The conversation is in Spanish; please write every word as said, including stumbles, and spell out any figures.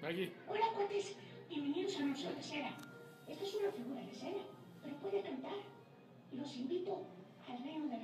Maggie. Hola, cuates. Bienvenidos a Museo de Cera. Esta es una figura de cera, pero puede cantar. Los invito al reino de